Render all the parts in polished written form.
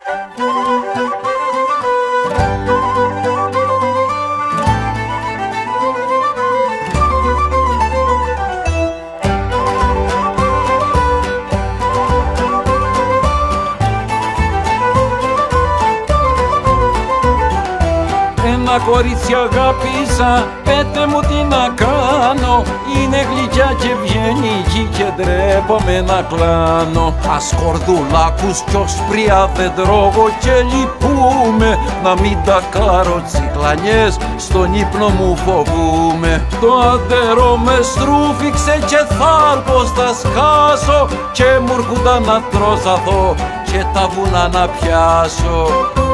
Ένα κορίτσι αγάπησα, πέτε μου τι να κάνω. Είναι γλυκιά και ευγενική και ντρέπομαι να κλάνω. Ασκορδουλάκους κι οσπρία δεν τρώγω και λυπούμε. Να μην τα κάρω τσικλανιές, στον ύπνο μου φοβούμε. Το αντερό με στρούφιξε και θα πως θα σκάσω. Και μου έρχονταν να τρώζαθώ και τα βουνά να πιάσω.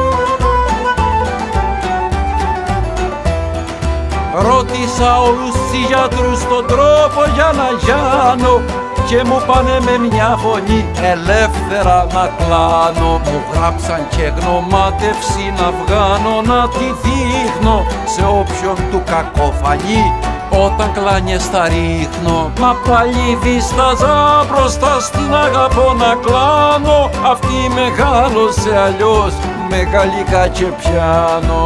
Ρώτησα όλους τους γιατρούς τον τρόπο για να γιάνω και μου πάνε με μια φωνή ελεύθερα να κλάνω. Μου γράψαν και γνωμάτευση να βγάνω να τη δείχνω σε όποιον του κακοφανεί όταν κλάνιες θα ρίχνω. Μα πάλι δίσταζα μπροστά στην αγαπώ να κλάνω. Αυτή μεγάλωσε αλλιώς με γαλλικά και πιάνο.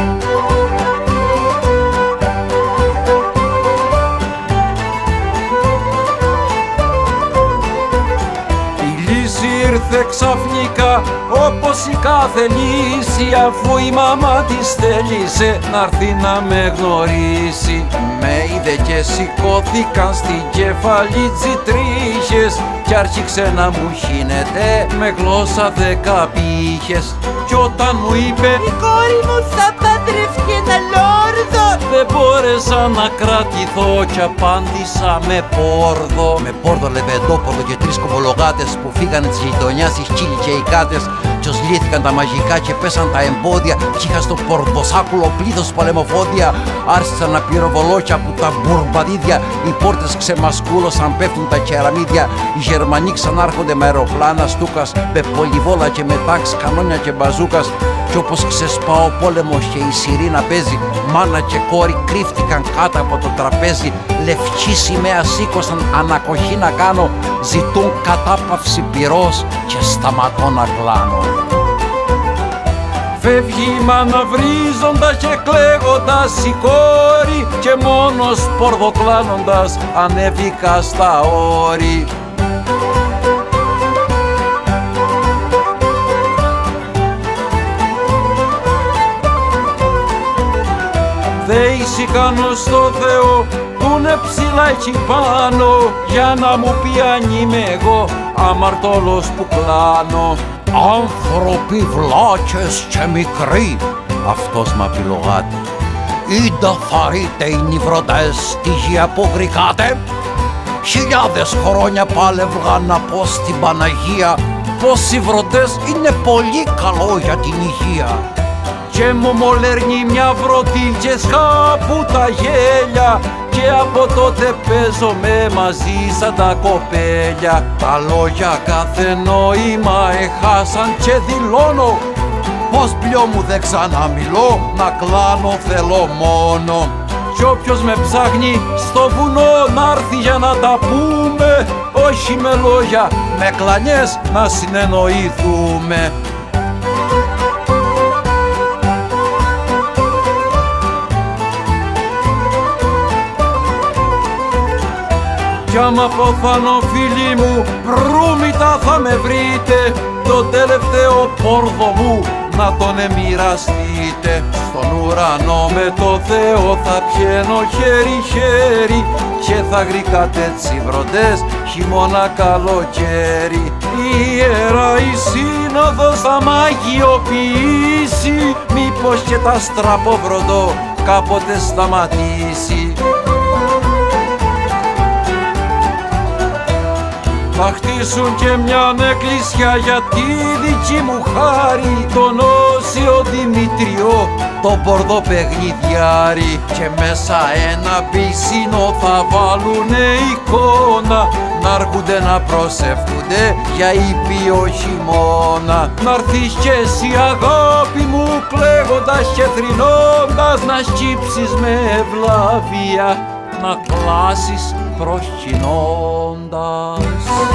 Ήρθε ξαφνικά όπως η κάθε λύση, αφού η μαμά της θέλησε να'ρθεί να με γνωρίσει. Με είδε και σηκώθηκαν στην κεφαλίτση τρίχες κι άρχιξε να μου χύνεται με γλώσσα 10 πύχες. Κι όταν μου είπε η κόρη μου θα παντρευτεί ένα λόρδο, δεν μπόρεσα να κρατηθώ κι απάντησα με πόρδο. Με πόρδο, λεβεντόπορδο και 3 κοβολογάτες που φύγανε της γειτονιάς οι σκύλοι και οι κάτες. Κι ως λύθηκαν τα μαγικά και πέσαν τα εμπόδια κι είχα στο πορδοσάκουλο πλήθος πολεμοφόδια. Άρχισαν να πυροβολόκια από τα μπουρμπαδίδια, οι πόρτες ξεμασκούλωσαν, πέφτουν τα κεραμίδια. Οι Γερμανοί ξανάρχονται με αεροπλάνα στούκας, με πολυβόλα και με τάγκς, κανόνια και μπαζούκας. Κι όπως ξεσπά ο πόλεμος και η σιρήνα παίζει, μάνα και κόρη κρύφτηκαν κάτω από το τραπέζι. Λευκή σημαία σήκωσαν ανακοχή να κάνω, ζητούν κατάπαυση πυρός και σταματώ να κλάνω. Φεύγει η μάνα βρίζοντας και κλαίγοντας η κόρη και μόνος πορδοκλάνοντας ανέβηκα στα όρη. Δεήθηκαν στο Θεό που είναι ψηλά εκεί πάνω, για να μου πει αν είμαι εγώ αμαρτωλός που κλάνω. Άνθρωποι βλάκες και μικροί, αυτός μ' απειλογάται. Ήντα θαρείτε οι νηβρωτές τη γη που γρικάτε. Χιλιάδες χρόνια πάλευγα να πω στην Παναγία πως οι βρωτές είναι πολύ καλό για την υγεία. Και μου μολέρνει μια βρωτή και σκάπου τα γέλια και από τότε παίζομαι μαζί σαν τα κοπέλια. Τα λόγια κάθε νόημα εχάσαν και δηλώνω πως πλειό μου δεν ξαναμιλώ, να κλάνω θέλω μόνο. Κι όποιος με ψάχνει στο βουνό να'ρθεί για να τα πούμε, όχι με λόγια, με κλανιές να συνεννοηθούμε. Κι άμα αποθάνω φίλοι μου, προύμητα θα με βρείτε, το τελευταίο πόρδο μου να τον εμοιραστείτε. Στον ουρανό με το Θεό θα πιένω χέρι-χέρι και θα γρικάτε τσιβροντές χειμώνα καλοκαίρι. Η Ιερά η Σύνοδος θα μαγειοποιήσει, μήπως και τα στραποβροντό κάποτε σταματήσει. Θα χτίσουν και μιαν εκκλησιά για τη δική μου χάρη, τον Όσιο Δημητριό, τον πορδό παιχνιδιάρη. Και μέσα ένα πισίνο θα βάλουνε εικόνα, να'ρχούνται να προσεύχονται για ήπιο χειμώνα. Να'ρθείς κι εσύ αγάπη μου κλαίγοντας και θρηνώντας, να σκύψεις με ευλάβεια, να κλάσεις προσκυνώντας.